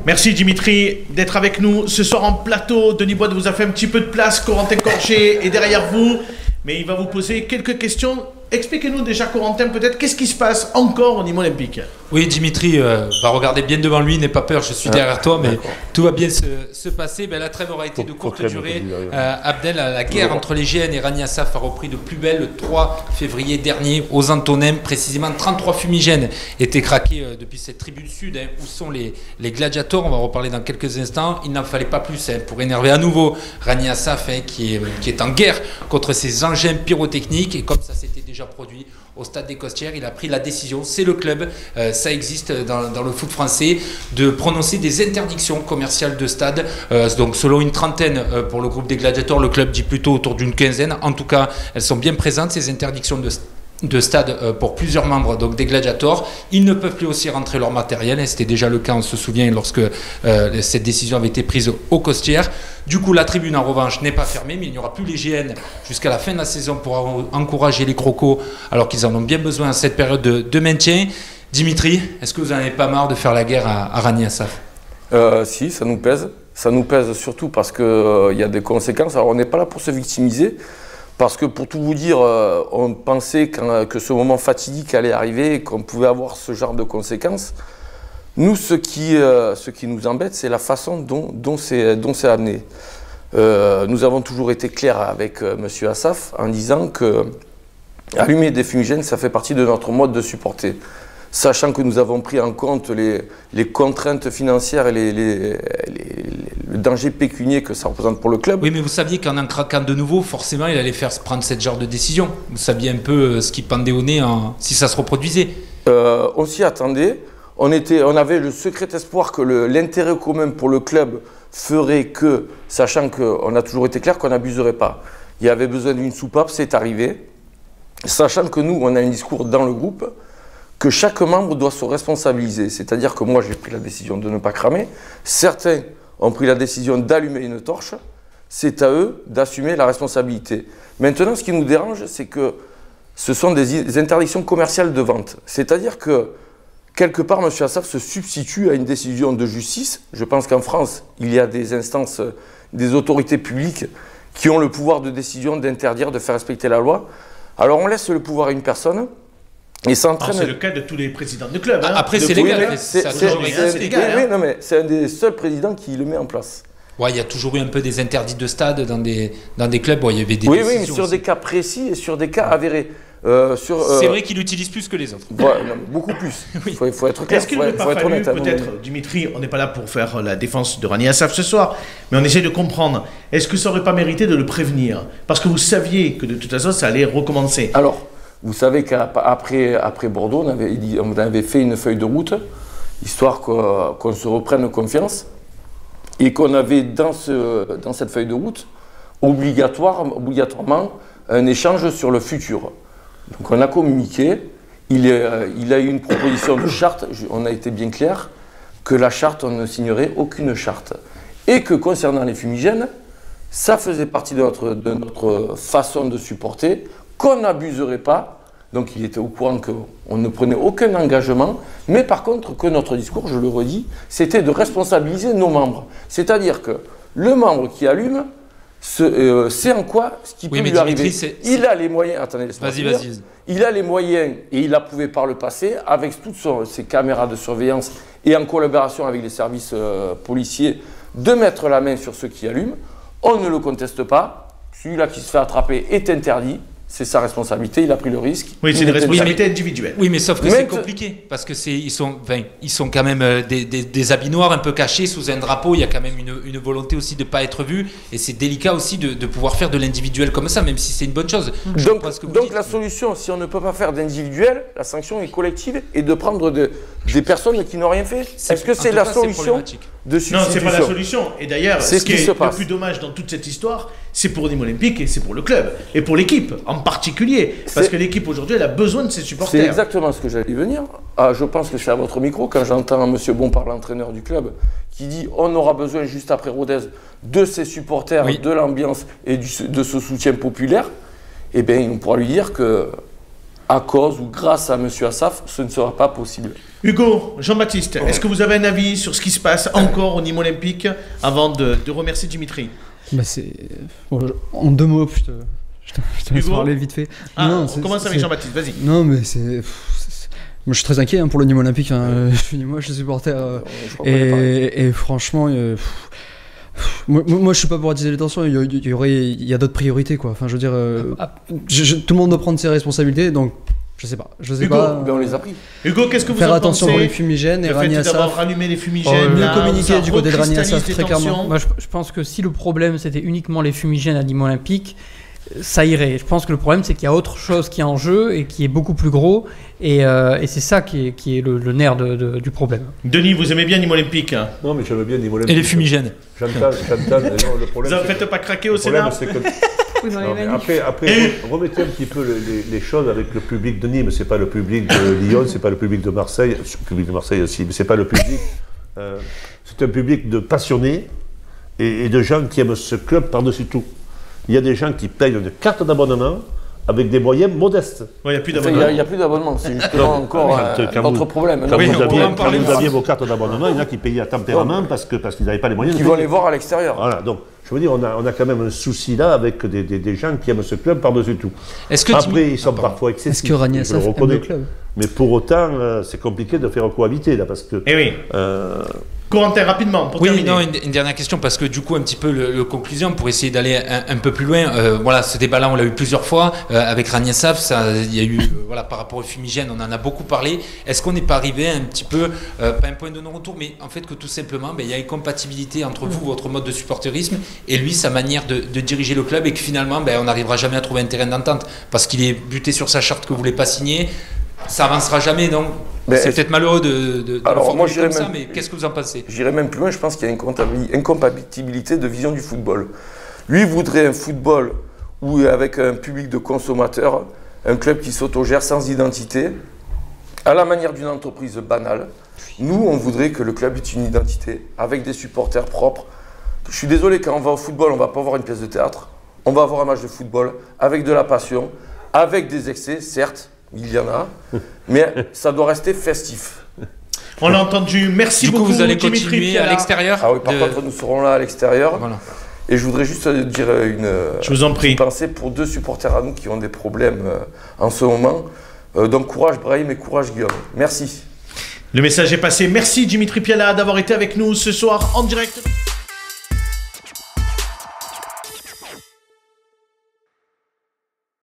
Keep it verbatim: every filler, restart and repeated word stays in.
Merci Dimitri d'être avec nous ce soir en plateau. Denis Boide vous a fait un petit peu de place, Corentin Corché est derrière vous, mais il va vous poser quelques questions. Expliquez-nous déjà, Corentin, peut-être, qu'est-ce qui se passe encore au niveau olympique? Oui, Dimitri euh, va regarder bien devant lui, n'aie pas peur, je suis ah, derrière toi, mais tout va bien se, se passer. Ben, la trêve aura été de courte durée. Euh, Abdel, la guerre entre les G N et Rani Assaf a repris de plus belle le trois février dernier aux Antonins. Précisément, trente-trois fumigènes étaient craqués euh, depuis cette tribune sud, hein, où sont les, les gladiators. On va en reparler dans quelques instants. Il n'en fallait pas plus hein, pour énerver à nouveau Rani Assaf, hein, qui, est, qui est en guerre contre ces engins pyrotechniques. Et comme ça s'était déjà produit au stade des Costières, il a pris la décision, c'est le club, euh, ça existe dans, dans le foot français, de prononcer des interdictions commerciales de stade. Euh, donc selon une trentaine euh, pour le groupe des gladiateurs, le club dit plutôt autour d'une quinzaine. En tout cas, elles sont bien présentes, ces interdictions de stade. de stade euh, pour plusieurs membres donc des gladiators. Ils ne peuvent plus aussi rentrer leur matériel, hein. C'était déjà le cas, on se souvient, lorsque euh, cette décision avait été prise au Costières. Du coup, la tribune en revanche n'est pas fermée, mais il n'y aura plus les G N jusqu'à la fin de la saison pour encourager les crocos, alors qu'ils en ont bien besoin à cette période de, de maintien. Dimitri, est-ce que vous n'en avez pas marre de faire la guerre à, à Rani Assaf? euh, Si, ça nous pèse. Ça nous pèse surtout parce qu'il euh, y a des conséquences. Alors on n'est pas là pour se victimiser, parce que pour tout vous dire, euh, on pensait que ce moment fatidique allait arriver et qu'on pouvait avoir ce genre de conséquences. Nous, ce qui, euh, ce qui nous embête, c'est la façon dont, dont c'est amené. Euh, nous avons toujours été clairs avec euh, M. Assaf en disant que allumer des fumigènes, ça fait partie de notre mode de supporter. Sachant que nous avons pris en compte les, les contraintes financières et les, les, les, les, le danger pécunier que ça représente pour le club. Oui, mais vous saviez qu'en en craquant de nouveau, forcément, il allait faire prendre ce genre de décision. Vous saviez un peu ce qui pendait au nez en, si ça se reproduisait. Euh, on s'y attendait. On, était, on avait le secret espoir que l'intérêt commun pour le club ferait que, sachant qu'on a toujours été clair qu'on n'abuserait pas. Il y avait besoin d'une soupape, c'est arrivé. Sachant que nous, on a un discours dans le groupe que chaque membre doit se responsabiliser. C'est-à-dire que moi, j'ai pris la décision de ne pas cramer. Certains ont pris la décision d'allumer une torche. C'est à eux d'assumer la responsabilité. Maintenant, ce qui nous dérange, c'est que ce sont des interdictions commerciales de vente. C'est-à-dire que, quelque part, M. Assaf se substitue à une décision de justice. Je pense qu'en France, il y a des instances, des autorités publiques qui ont le pouvoir de décision d'interdire, de faire respecter la loi. Alors, on laisse le pouvoir à une personne. C'est le cas de tous les présidents de club. Hein. Après, c'est légal. C'est un des seuls présidents qui le met en place. Ouais, il y a toujours eu un peu des interdits de stade dans des, dans des clubs. Ouais, il y avait des oui, oui, mais sur aussi. Des cas précis et sur des cas avérés. Euh, euh, c'est vrai qu'il l'utilise plus que les autres. Ouais, non, beaucoup plus. Il oui. faut, faut être clair. Est-ce qu'il n'aurait pas fallu, peut-être, Dimitri, on n'est pas là pour faire la défense de Rani Assaf ce soir, mais on essaie de comprendre. Est-ce que ça n'aurait pas mérité de le prévenir? Parce que vous saviez que de toute façon, ça allait recommencer. Alors, vous savez qu'après après Bordeaux, on avait, on avait fait une feuille de route, histoire qu'on qu'on se reprenne confiance, et qu'on avait dans, ce, dans cette feuille de route, obligatoire, obligatoirement, un échange sur le futur. Donc on a communiqué, il, est, il a eu une proposition de charte, on a été bien clair, que la charte, on ne signerait aucune charte. Et que concernant les fumigènes, ça faisait partie de notre, de notre façon de supporter, qu'on n'abuserait pas, donc il était au courant qu'on ne prenait aucun engagement, mais par contre que notre discours, je le redis, c'était de responsabiliser nos membres. C'est-à-dire que le membre qui allume, c'est euh, en quoi ce qui oui, peut lui arriver. Il a les moyens, attendez, vas-y, vas-y. Il a les moyens, et il a prouvé par le passé, avec toutes son, ses caméras de surveillance et en collaboration avec les services euh, policiers, de mettre la main sur ceux qui allument. On ne le conteste pas, celui-là qui se fait attraper est interdit. C'est sa responsabilité, il a pris le risque. Oui, c'est une responsabilité oui, mais, individuelle. Oui, mais sauf que c'est compliqué, parce que c'est ils sont, enfin, ils sont quand même euh, des, des, des habits noirs un peu cachés sous un drapeau. Il y a quand même une, une volonté aussi de ne pas être vu, et c'est délicat aussi de, de pouvoir faire de l'individuel comme ça, même si c'est une bonne chose. Je donc, donc dites, la mais... solution, si on ne peut pas faire d'individuel, la sanction est collective et de prendre de, des personnes qui n'ont rien fait. Est-ce est que c'est la cas, solution de substitution? Non, c'est pas la solution. Et d'ailleurs, ce, ce qui est le plus dommage dans toute cette histoire, c'est pour Nîmes Olympique et c'est pour le club et pour l'équipe en particulier, parce que l'équipe aujourd'hui elle a besoin de ses supporters. C'est exactement ce que j'allais venir. Ah, je pense que c'est à votre micro quand j'entends M. Bompard, l'entraîneur du club, qui dit on aura besoin juste après Rodez de ses supporters, oui. de l'ambiance et du, de ce soutien populaire. Eh bien, on pourra lui dire que à cause ou grâce à M. Assaf, ce ne sera pas possible. Hugo, Jean-Baptiste, est-ce que vous avez un avis sur ce qui se passe encore au Nîmes Olympique avant de, de remercier Dimitri? Bah c'est... Bon, en deux mots, je te, je te, je te laisse parler vite fait. Ah, non, on commence avec Jean-Baptiste, vas-y. Non, mais c'est... Moi, je suis très inquiet hein, pour le Nîmes Olympique. Hein. Je suis moi, je suis supporter. Euh, et, et franchement, euh, pff, pff, moi, moi, je suis pas pour attiser les tensions. Il y, il y aurait, il y a d'autres priorités, quoi. Enfin, je veux dire, euh, je, je, tout le monde doit prendre ses responsabilités, donc. Je sais pas, je sais Hugo, pas. Ben on les a pris. Hugo, qu'est-ce que vous Faire en attention pensez pour les fumigènes et Rani Assaf. D'avoir rallumé les fumigènes, mieux là, communiquer du côté de Rani Assaf très clairement. Moi, je, je pense que si le problème c'était uniquement les fumigènes à Nîmes Olympique, ça irait. Je pense que le problème c'est qu'il y a autre chose qui est en jeu et qui est beaucoup plus gros et, euh, et c'est ça qui est, qui est le, le nerf de, de, du problème. Denis, vous aimez bien Nîmes Olympique? Non, mais j'aime bien Nîmes Olympique. Et les fumigènes. J'entends, j'entends. Le problème, vous ne faites pas craquer au le problème, Sénat c'est que... Non, après, après remettez un petit peu les, les choses avec le public de Nîmes. C'est pas le public de Lyon, c'est pas le public de Marseille. Le public de Marseille aussi, mais c'est pas le public. Euh, c'est un public de passionnés et, et de gens qui aiment ce club par-dessus tout. Il y a des gens qui payent une carte d'abonnement avec des moyens modestes. Il n'y a plus Enfin, d'abonnement. Il n'y a, a plus d'abonnement, c'est justement encore quand, euh, quand notre vous, problème. Quand, oui, vous, aviez, on quand vous aviez vos cartes d'abonnement, il y en a qui payaient à tempérament parce que parce qu'ils n'avaient pas les moyens Qui de vont payer. les voir à l'extérieur. Voilà, donc je veux dire, on a, on a quand même un souci là avec des, des, des gens qui aiment ce club par-dessus tout. Est-ce que Après, tu... ils sont ah, parfois excessifs. Est-ce que Rani Assaf aime le club? Mais pour autant, euh, c'est compliqué de faire cohabiter là parce que. Eh oui. Euh, Corentin, rapidement, pour oui, terminer. non, une, une dernière question, parce que du coup, un petit peu le, le conclusion, pour essayer d'aller un, un peu plus loin. Euh, voilà, ce débat-là, on l'a eu plusieurs fois. Euh, avec Rani Assaf, ça, il y a eu, euh, voilà, par rapport aux fumigènes, on en a beaucoup parlé. Est-ce qu'on n'est pas arrivé un petit peu, euh, pas un point de non-retour, mais en fait que tout simplement, ben, il y a une compatibilité entre vous, votre mode de supporterisme, et lui, sa manière de, de diriger le club, et que finalement, ben, on n'arrivera jamais à trouver un terrain d'entente, parce qu'il est buté sur sa charte que vous ne voulez pas signer. Ça avancera jamais, donc c'est peut-être malheureux de, de, de alors, le moi, formuler comme même, ça, mais qu'est-ce que vous en pensez? J'irais même plus loin, je pense qu'il y a une incompatibilité de vision du football. Lui voudrait un football où, avec un public de consommateurs, un club qui s'autogère sans identité, à la manière d'une entreprise banale. Nous, on voudrait que le club ait une identité, avec des supporters propres. Je suis désolé, quand on va au football, on ne va pas voir une pièce de théâtre, on va avoir un match de football avec de la passion, avec des excès, certes, il y en a, mais ça doit rester festif. On l'a entendu, merci du beaucoup. Du coup, vous allez Dimitri continuer Piala. à l'extérieur? Ah oui, par de... contre, nous serons là à l'extérieur. Voilà. Et je voudrais juste dire une, je vous en prie. une pensée pour deux supporters à nous qui ont des problèmes euh, en ce moment. Euh, donc courage Brahim et courage Guillaume. Merci. Le message est passé. Merci Dimitri Piala d'avoir été avec nous ce soir en direct.